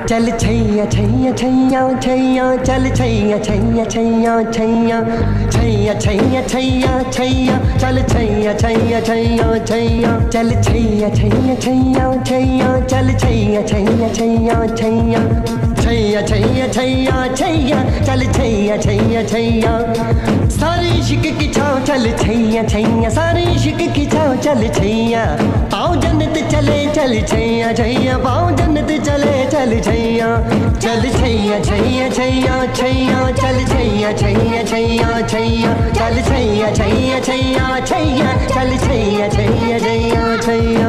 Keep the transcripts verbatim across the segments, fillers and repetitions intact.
चल छैया छैया छैया छैया चल छैया छैया छैया छैया छैया छैया छैया छैया चल छैया छैया छैया छैया चल छैया छैया छैया छैया चल छैया छैया छैया छैया छैया छैया छैया छैया चल छैया छैया छैया सारी इश्क की छाँव चल छैया छैया सारी इश्क की छाँव चल छैया पाँव जन्नत चले चल छैया छैया पाँव जन्नत चले चल छैया चल छैया छैया छैया छैया चल छैया छैया छैया छैया चल छैया छैया छैया छैया चल छैया छैया छैया छैया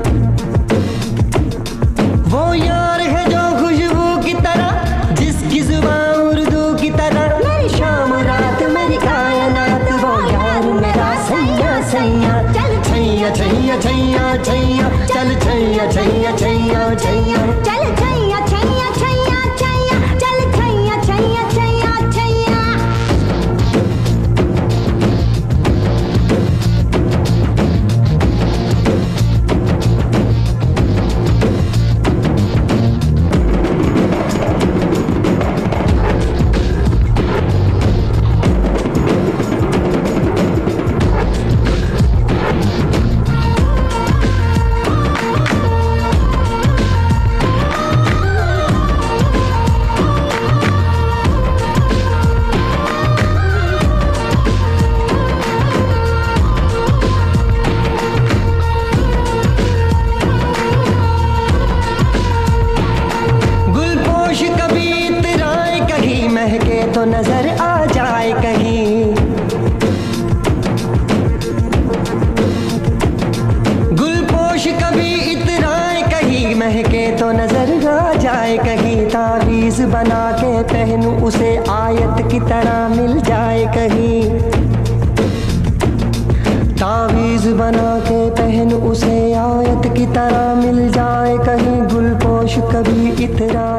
वो यार है जो खुशबू की तरह जिसकी जुबान उर्दू की तरह मेरी शाम रात मेरी कायनात वो यार मेरा सैया सैया चल छैया छैया छैया छैया चल छैया छैया छैया छैया चल छैया छैया छैया छैया चल छैया छैया छैया छैया तो नजर आ जाए कहीं गुलपोश कभी इतराए कहीं महके तो नजर आ जाए कहीं तावीज़ बना के पहनूं उसे आयत की तरह मिल जाए कहीं तावीज़ बना के पहनूं उसे आयत की तरह मिल जाए कहीं गुलपोश कभी इतरा